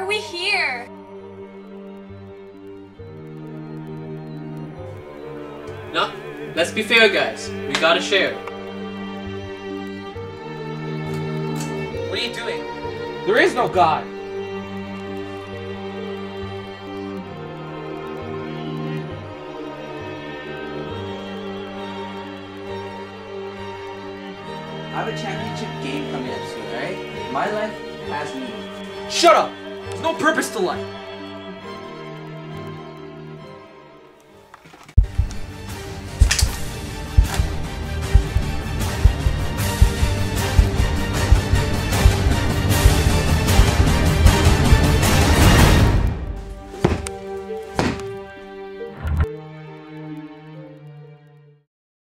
we here? No, let's be fair, guys. We gotta share. What are you doing? There is no God. I have a championship game coming up soon, alright? My life has meaning. Shut up! There's no purpose to life.